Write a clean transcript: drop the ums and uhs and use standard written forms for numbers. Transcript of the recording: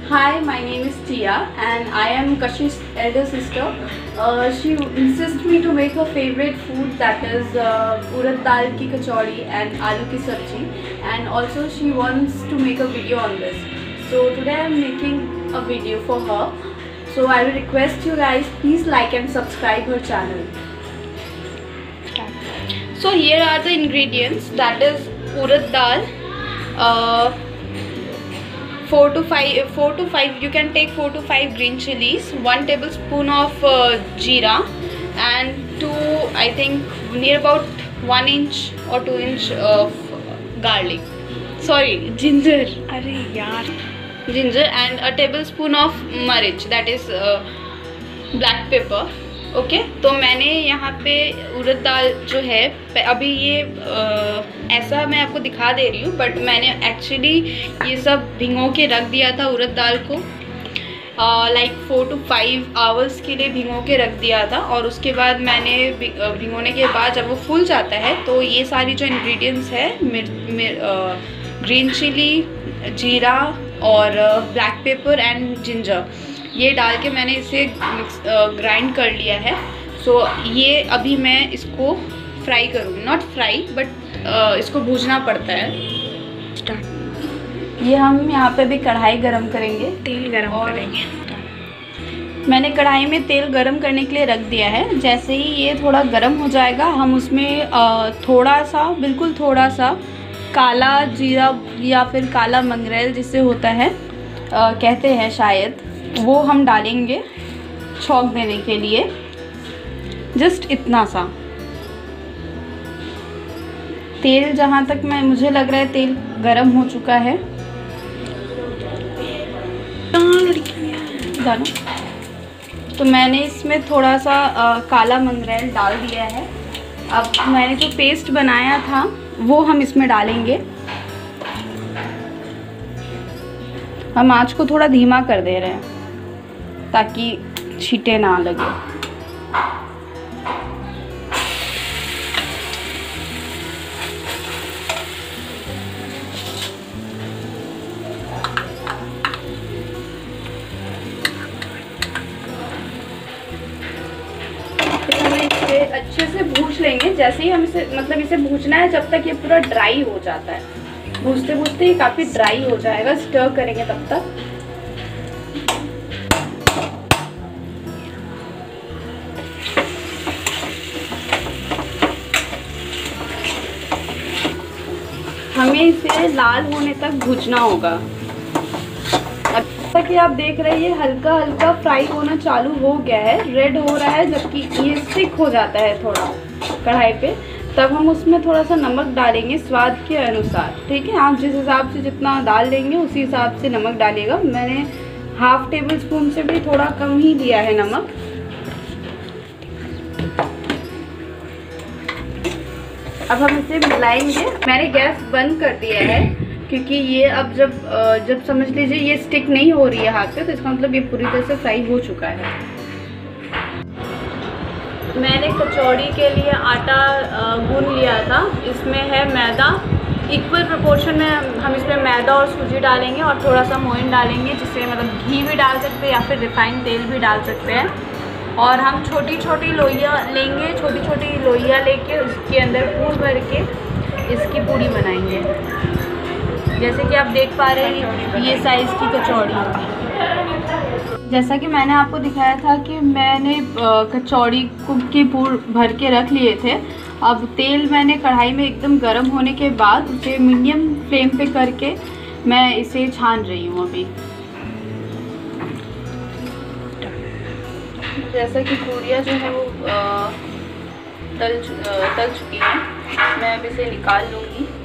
Hi, my name is Tia and I am Kashish's elder sister. She insists me to make her favorite food, that is urad dal ki kachori and aloo ki sabji, and also she wants to make a video on this. So today I am making a video for her. So I will request you guys, please like and subscribe her channel. So here are the ingredients, that is urad dal, 4 to 5, you can take 4 to 5 green chilies, 1 tablespoon of jeera, and I think near about 1 inch or 2 inch of garlic, sorry, ginger, ginger, and a tablespoon of marich, that is black pepper. Okay तो मैंने यहाँ पे उड़द दाल जो है, अभी ये ऐसा मैं आपको दिखा दे रही हूँ, बट मैंने एक्चुअली ये सब भिगो के रख दिया था उड़द दाल को, लाइक 4 to 5 आवर्स के लिए भिगो के रख दिया था। और उसके बाद मैंने भिगोने के बाद जब वो फूल जाता है तो ये सारी जो इंग्रेडिएंट्स है, ग्रीन चिली, जीरा और ब्लैक पेपर एंड जिंजर, ये डाल के मैंने इसे ग्राइंड कर लिया है। सो ये अभी मैं इसको फ्राई करूँगी, नॉट फ्राई बट इसको भूनना पड़ता है। स्टार्ट। ये हम यहाँ पे भी कढ़ाई गरम करेंगे, तेल गरम करेंगे। मैंने कढ़ाई में तेल गरम करने के लिए रख दिया है। जैसे ही ये थोड़ा गरम हो जाएगा, हम उसमें थोड़ा सा, बिल्कुल थोड़ा सा काला जीरा या फिर काला मंगरेल जिससे होता है, कहते हैं शायद, वो हम डालेंगे छौंक देने के लिए, जस्ट इतना सा। तेल जहाँ तक मुझे लग रहा है तेल गरम हो चुका है, तो मैंने इसमें थोड़ा सा काला मंगरेल डाल दिया है। अब मैंने जो पेस्ट बनाया था वो हम इसमें डालेंगे। हम आँच को थोड़ा धीमा कर दे रहे हैं ताकि छींटे ना लगे। हमें इसे अच्छे से भून लेंगे। जैसे ही हम इसे भूनना है जब तक ये पूरा ड्राई हो जाता है। भूनते भूनते ये काफ़ी ड्राई हो जाएगा, स्टर करेंगे तब तक। हमें इसे लाल होने तक भूनना होगा। जैसा कि आप देख रहे हैं ये हल्का हल्का फ्राई होना चालू हो गया है, रेड हो रहा है, जबकि ये स्टिक हो जाता है थोड़ा कढ़ाई पे, तब हम उसमें थोड़ा सा नमक डालेंगे स्वाद के अनुसार। ठीक है, आप जिस हिसाब से जितना डाल देंगे उसी हिसाब से नमक डालिएगा। मैंने ½ टेबलस्पून से भी थोड़ा कम ही दिया है नमक। अब हम इसे मिलाएंगे। मैंने गैस बंद कर दिया है क्योंकि ये अब जब समझ लीजिए ये स्टिक नहीं हो रही है हाथ पे, तो इसका मतलब ये पूरी तरह से फ्राई हो चुका है। मैंने कचौड़ी के लिए आटा गूंद लिया था। इसमें है मैदा, इक्वल प्रोपोर्शन में हम इसमें मैदा और सूजी डालेंगे और थोड़ा सा मोइन डालेंगे, जिससे मतलब घी भी डाल सकते हैं या फिर रिफाइंड तेल भी डाल सकते हैं। और हम छोटी छोटी लोइयाँ लेंगे, छोटी छोटी लोइयाँ लेके उसके अंदर पूर भर के इसकी पूड़ी बनाएंगे। जैसे कि आप देख पा रहे हैं ये साइज़ की कचौड़ी होगी। जैसा कि मैंने आपको दिखाया था कि मैंने कचौड़ी के पूर भर के रख लिए थे। अब तेल मैंने कढ़ाई में एकदम गर्म होने के बाद उसे मीडियम फ्लेम पे करके मैं इसे छान रही हूँ अभी। जैसा कि पूरियाँ जो है वो तल चुकी हैं, मैं अब इसे निकाल लूँगी।